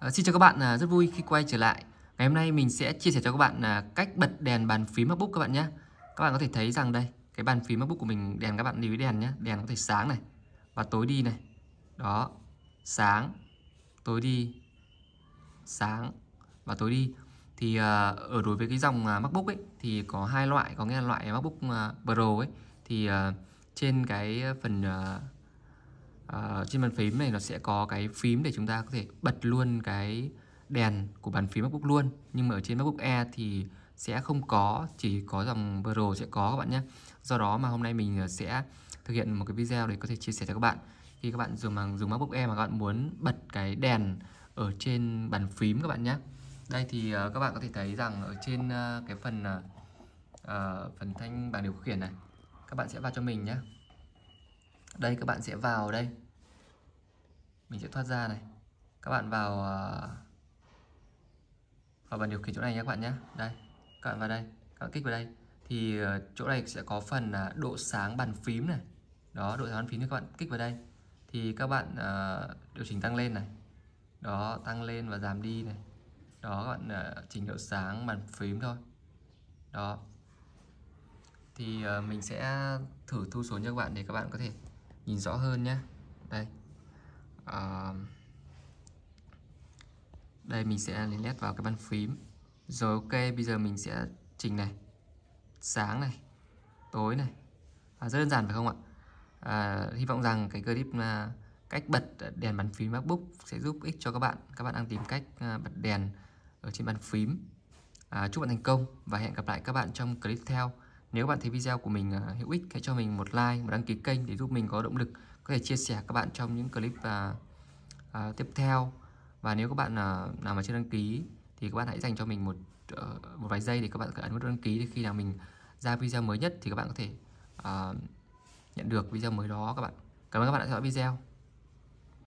Xin chào các bạn, rất vui khi quay trở lại. Ngày hôm nay mình sẽ chia sẻ cho các bạn cách bật đèn bàn phím MacBook các bạn nhé. Các bạn có thể thấy rằng đây, cái bàn phím MacBook của mình đèn các bạn lưu ý đèn nhé. Đèn có thể sáng này và tối đi này. Đó, sáng, tối đi, sáng và tối đi. Thì ở đối với cái dòng MacBook ấy thì có hai loại, có nghĩa là loại MacBook Pro ấy thì trên cái phần trên bàn phím này nó sẽ có cái phím để chúng ta có thể bật luôn cái đèn của bàn phím MacBook luôn. Nhưng mà ở trên MacBook Air thì sẽ không có, chỉ có dòng Pro sẽ có các bạn nhé. Do đó mà hôm nay mình sẽ thực hiện một cái video để có thể chia sẻ cho các bạn. Khi các bạn dùng MacBook Air mà các bạn muốn bật cái đèn ở trên bàn phím các bạn nhé. Đây thì các bạn có thể thấy rằng ở trên cái phần thanh bảng điều khiển này, các bạn sẽ vào cho mình nhé. Đây các bạn sẽ vào đây. Mình sẽ thoát ra này. Các bạn vào bàn điều khiển chỗ này nhé các bạn nhé. Đây, các bạn vào đây, các bạn kích vào đây. Thì chỗ này sẽ có phần độ sáng bàn phím này. Đó, độ sáng bàn phím thì các bạn kích vào đây. Thì các bạn điều chỉnh tăng lên này. Đó, tăng lên và giảm đi này. Đó, các bạn chỉnh độ sáng bàn phím thôi. Đó. Thì mình sẽ thử thu xuống cho các bạn để các bạn có thể nhìn rõ hơn nhé. Đây. Đây mình sẽ lấy nét vào cái bàn phím. Rồi ok, bây giờ mình sẽ chỉnh này, sáng này, tối này. Rất đơn giản phải không ạ? Hy vọng rằng cái clip cách bật đèn bàn phím MacBook sẽ giúp ích cho các bạn. Các bạn đang tìm cách bật đèn ở trên bàn phím. Chúc bạn thành công và hẹn gặp lại các bạn trong clip tiếp theo. Nếu bạn thấy video của mình hữu ích, hãy cho mình một like, một đăng ký kênh để giúp mình có động lực có thể chia sẻ các bạn trong những clip tiếp theo. Và nếu các bạn nào mà chưa đăng ký thì các bạn hãy dành cho mình một vài giây để các bạn ấn nút đăng ký, để khi nào mình ra video mới nhất thì các bạn có thể nhận được video mới đó các bạn. Cảm ơn các bạn đã theo dõi video.